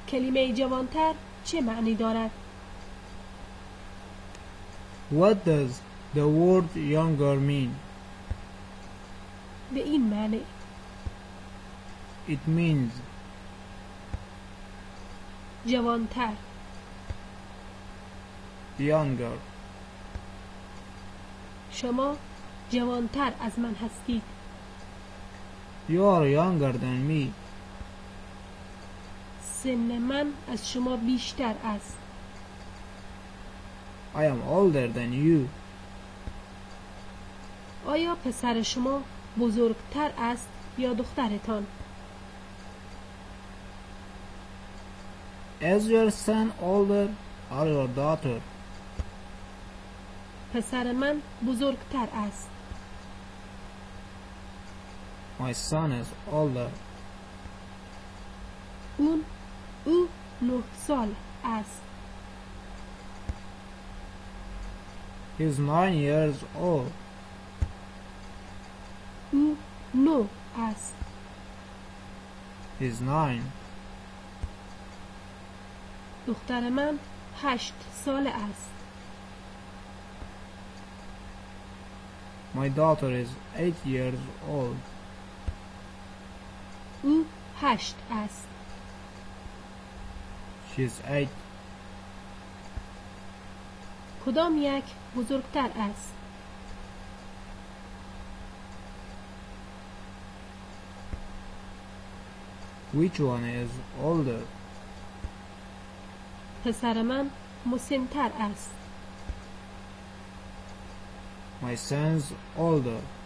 کلمه جوانتر چه معنی دارد؟ What does the word younger mean? به این معنی It means جوانتر. younger. شما جوانتر از من هستید. You are younger than me. سن من از شما بیشتر است. I am older than you. آیا پسر شما بزرگتر است یا دخترتان؟ Is your son older or your daughter? پسر من بزرگتر است. My son is older. او 9 سال است. He is 9 years old. او 9 است. He is 9. دختر من 8 سال است. My daughter is 8 years old. او 8 است. She is 8. کدام یک بزرگتر است؟ Which one is older? پسر من مسن‌تر است. My son's older.